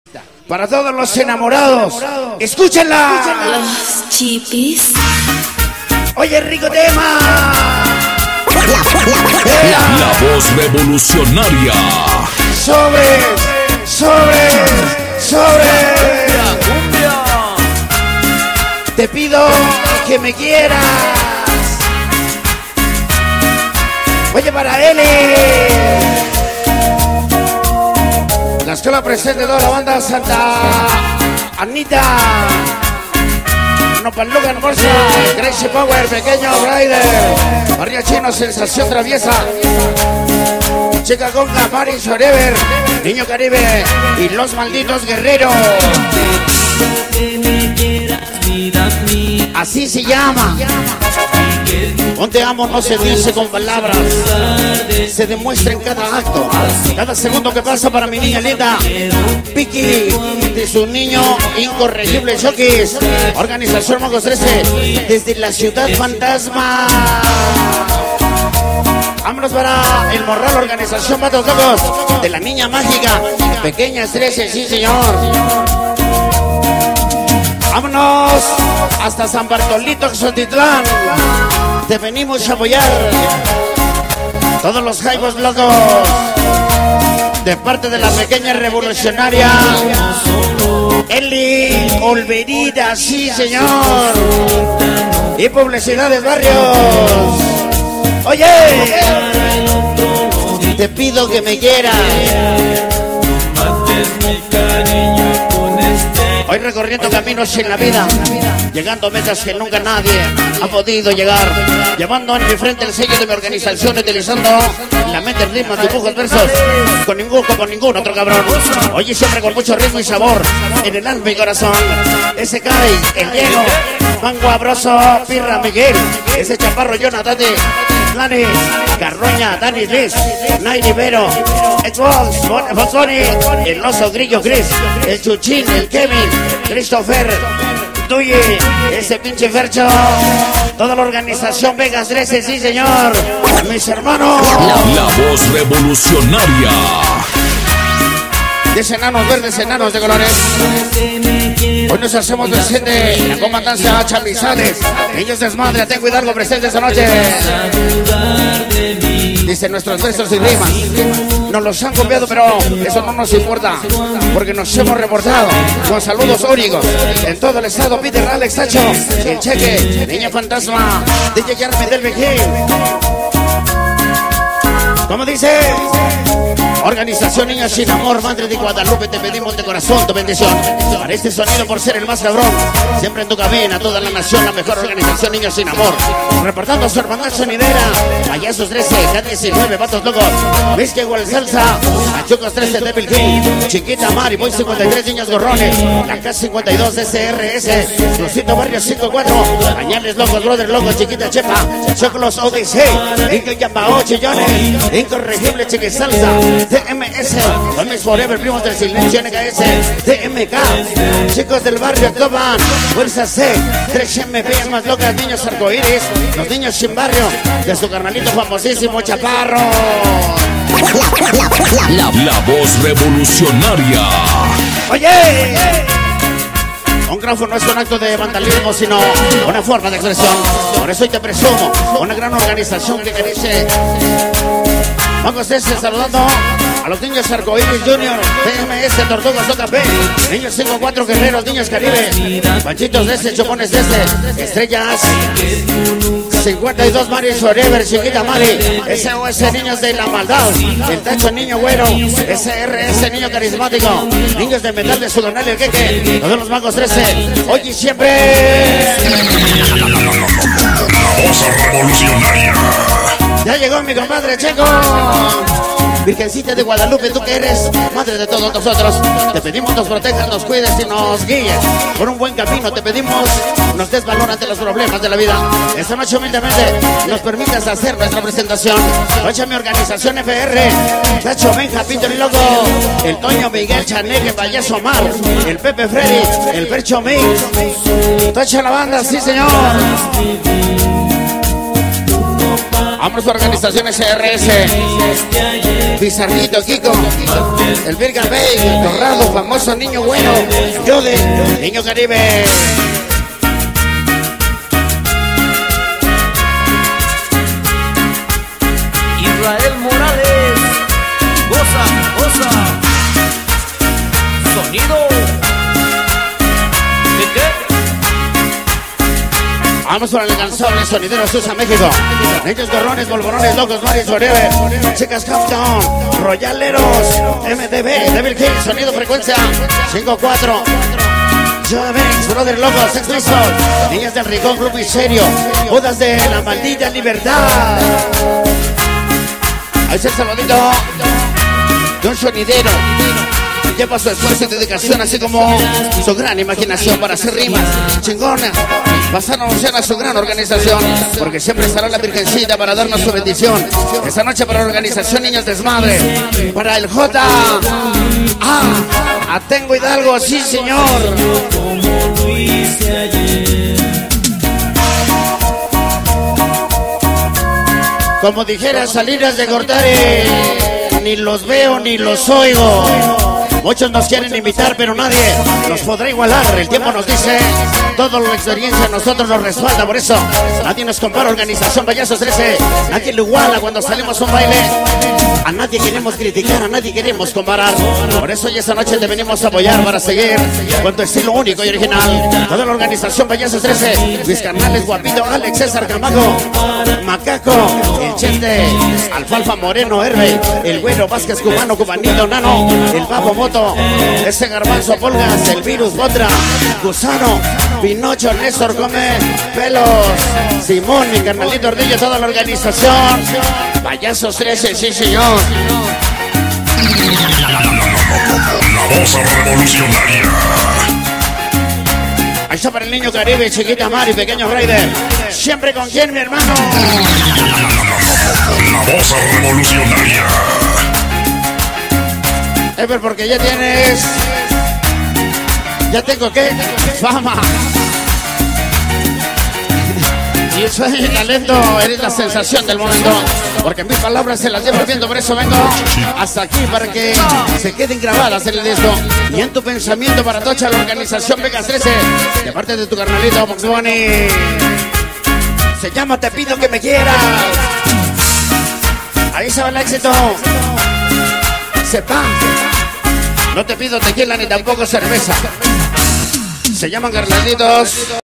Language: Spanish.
Para todos los enamorados, escúchenla. Los chipis. Oye, rico tema. La voz revolucionaria. Sobre. Te pido que me quieras. Oye, para Eli. La escuela presente de toda la banda Santa Anita. Nopalucan Morsa, Gracie Power, Pequeño Rider, Barrio Chino, Sensación Traviesa, Chica Conga, Maris Forever, Niño Caribe y Los Malditos Guerreros. Así se llama. Un te amo no se dice con palabras, se demuestra en cada acto. Cada segundo que pasa para mi niña linda Vicky, de su niño incorregible Chokis. Organización Magos 13 desde la ciudad fantasma. Vámonos para el Morral, organización Vatos Locos de la niña mágica Pequeñas 13, sí señor. Vámonos hasta San Bartolito, Xotitlán. Te venimos a apoyar. Todos los jaibos locos. De parte de la pequeña revolucionaria Eli Olverida, sí señor. Y publicidades barrios. Oye, te pido que me quieras. Hoy recorriendo caminos en la vida, llegando a metas que nunca nadie ha podido llegar, llevando en mi frente el sello de mi organización, utilizando la mente, ritmos, dibujos, versos, con ningún otro cabrón. Oye, siempre con mucho ritmo y sabor en el alma y corazón. Ese Kai, el Diego, Mango Abroso, Pirra Miguel, ese Chaparro Jonathan, Lani, Carroña, Dani Liz, Nairi Vero, Xbox, Fosoni, el Oso Grillo Gris, el Chuchín, el Kevin, Christopher, Tuyi, ese pinche Fercho, toda la organización Vegas 13, sí señor, mis hermanos. La voz revolucionaria. De enanos verdes, enanos de colores. Hoy nos hacemos presente la comandancia Chamizales. Niños desmadre, tengo Hidalgo presente esta noche. Dicen nuestros versos y rimas. Nos los han copiado, pero eso no nos importa, porque nos hemos reportado con saludos únicos en todo el estado. Peter, Alex, Tacho, el Cheque, Niña Fantasma, DJ Carmen del Vigil. ¿Cómo dice? Organización Niños Sin Amor, Madre de Guadalupe, te pedimos de corazón tu bendición para este sonido por ser el más cabrón. Siempre en tu cabina, toda la nación, la mejor organización Niños Sin Amor. Reportando a su hermana sonidera, Payasos 13, K19, Vatos Locos, Whisky Igual Salsa, Achucos 13, Devil King, Chiquita Mari, Boy 53, Niños Gorrones, la K52, SRS, Lucito Barrio 54, Pañales Locos, Brother Locos, Chiquita Chepa, Chocolos ODC, Inca Yapao, Chillones, Incorregible Chiqui Salsa, DMS, Homies Forever, Primos del Silencio, NKS, DMK, Chicos del Barrio Coban, Fuerza C, 3MP, más locas, Niños Arcoíris, los Niños Sin Barrio, de su carnalito famosísimo Chaparro. La voz revolucionaria. Oye, un grafo no es un acto de vandalismo, sino una forma de expresión. Por eso hoy te presumo una gran organización que dice Magos 13, saludando a los Niños Arcoíris Junior, PMS, Tortugas JP, Niños 54 Guerreros, Niños Caribe, Panchitos de ese, Chopones de ese, Estrellas 52, Maris Forever, Chiquita Mari, SOS, Niños de la Maldad, el Tacho, Niño Güero, SRS, Niño Carismático, Niños de Metal de Sudonal, el Queque, todos los Magos 13, hoy y siempre. La voz revolucionaria. Ya llegó mi compadre Checo. Virgencita de Guadalupe, tú que eres madre de todos nosotros, te pedimos nos protejas, nos cuides y nos guíes por un buen camino. Te pedimos nos des valor ante los problemas de la vida. Esta noche humildemente nos permitas hacer nuestra presentación. Noche mi organización FR, Tacho, Benja, Peter y Loco, el Toño, Miguel, Chaneque, Payaso Omar, el Pepe Freddy, el Percho Mix, Tacho la banda, sí señor. Vamos a organización SRS. Pizarrito, Kiko. El Virga Bay, Torrado, famoso niño bueno. Yode, niño Caribe. Israel Morales. Goza, goza. Sonido. ¿De qué? Vamos por el incansable sonidero Susa, México. Niños gorrones, bolborones, locos, Maris, Forever. Chicas Countdown, Royaleros, MTV, Devil King, sonido frecuencia 5-4. Joe Banks, Brother Locos, Sex Pistols, Niñas del Rincón, Grupo y Serio, Bodas de la Maldita Libertad. Ahí está el saludito de un sonidero. Lleva su esfuerzo y dedicación, así como su gran imaginación para hacer rimas chingonas. Pasaron a su gran organización, porque siempre estará la Virgencita para darnos su bendición. Esta noche para la organización Niños Desmadre, para el J. Atengo Hidalgo, sí señor. Como dijera Salinas de Gortari, ni los veo ni los oigo. Muchos nos quieren imitar, pero nadie nos podrá igualar. El tiempo nos dice, toda la experiencia a nosotros nos respalda. Por eso, nadie nos compara. Organización Payasos 13, nadie lo iguala cuando salimos a un baile. A nadie queremos criticar, a nadie queremos comparar. Por eso hoy esta noche te venimos a apoyar para seguir con tu estilo único y original. Toda la organización Payasos 13, mis carnales Guapito, Alex, César Camago, Macaco, el Chente, Alfalfa Moreno, Herbe, el Güero Vázquez, Cubano, Cubanito, Nano, el Babo Moto, ese Garbanzo Polgas, el Virus Botra, Gusano, Pinocho, Néstor Gómez, Pelos, Simón, mi carnalito Ardillo, toda la organización Payasos 13, sí señor. La voz revolucionaria. Ahí está para el niño Caribe, chiquita Mari, pequeño Raider. Siempre con quién, mi hermano. La voz revolucionaria. Ever, porque ya tienes. Ya tengo que fama. Y soy talento, eres la sensación del momento. Porque mis palabras se las llevo viendo, por eso vengo hasta aquí para que se queden grabadas en el disco. Y en tu pensamiento para tocha la organización Vegas 13. De parte de tu carnalito Box Bunny. Se llama Te Pido Que Me Quieras. Ahí se va el éxito. Sepa. No te pido tequila ni tampoco cerveza. Se llaman carnalitos.